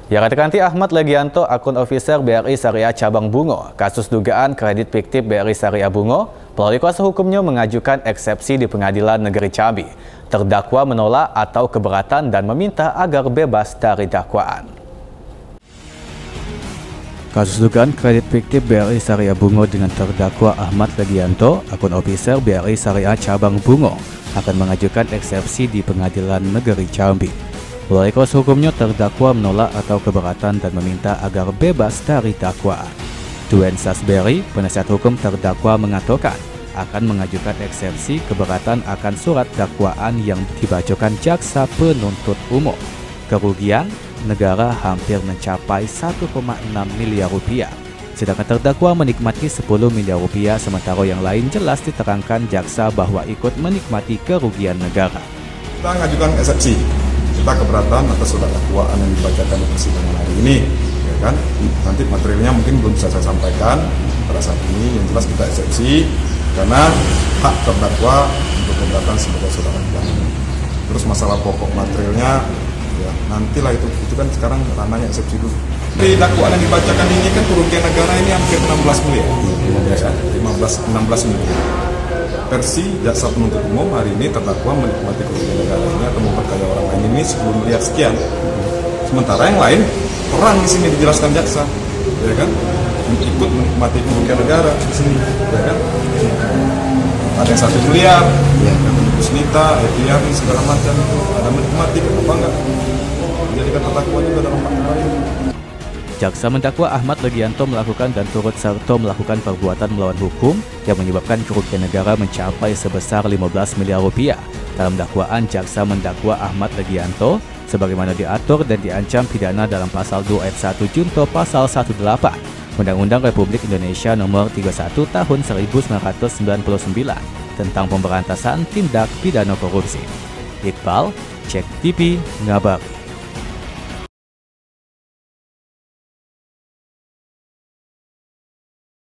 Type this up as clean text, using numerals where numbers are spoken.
Ya, Ganti Ahmad Legianto, akun officer BRI Syariah Cabang Bungo, kasus dugaan kredit fiktif BRI Syariah Bungo, melalui kuasa hukumnya mengajukan eksepsi di Pengadilan Negeri Jambi. Terdakwa menolak atau keberatan dan meminta agar bebas dari dakwaan. Kasus dugaan kredit fiktif BRI Syariah Bungo dengan terdakwa Ahmad Legianto, akun officer BRI Syariah Cabang Bungo, akan mengajukan eksepsi di Pengadilan Negeri Jambi. Melalui kuasa hukumnya, terdakwa menolak atau keberatan dan meminta agar bebas dari dakwaan. Duen Sasberry, penasihat hukum terdakwa, mengatakan akan mengajukan eksepsi keberatan akan surat dakwaan yang dibacakan jaksa penuntut umum. Kerugian negara hampir mencapai 1,6 miliar rupiah. Sedangkan terdakwa menikmati 10 miliar rupiah, sementara yang lain jelas diterangkan jaksa bahwa ikut menikmati kerugian negara. Kita mengajukan eksepsi. Kita keberatan atas surat dakwaan yang dibacakan di persidangan hari ini, ya kan? Nanti materialnya mungkin belum bisa saya sampaikan pada saat ini. Yang jelas kita eksepsi karena hak terdakwa untuk keberatan sebagai saudara kita. Terus masalah pokok materialnya, ya nantilah itu kan sekarang ranahnya eksepsi dulu. Di dakwaan yang dibacakan ini kan kerugian negara ini hampir 16 miliar, 16 miliar. Versi jaksa penuntut umum hari ini terdakwa menikmati kerugian negara ini atau memperkaya orang lain ini 10 miliar sekian. Sementara yang lain terang di sini dijelaskan jaksa, ya kan? Ikut menikmati kerugian negara di sini, ya kan? Ada yang 1 miliar, ya kan? Kusnita, Etiar, segala macam itu ada menikmati, kenapa enggak? Menjadikan terdakwa juga dalam perkara ini. Jaksa mendakwa Ahmad Legianto melakukan dan turut serta melakukan perbuatan melawan hukum yang menyebabkan kerugian negara mencapai sebesar 15 miliar rupiah. Dalam dakwaan, jaksa mendakwa Ahmad Legianto sebagaimana diatur dan diancam pidana dalam pasal 2 ayat 1 junto pasal 18 Undang-Undang Republik Indonesia Nomor 31 Tahun 1999 tentang pemberantasan tindak pidana korupsi. Iqbal, Cek TV, Ngabari.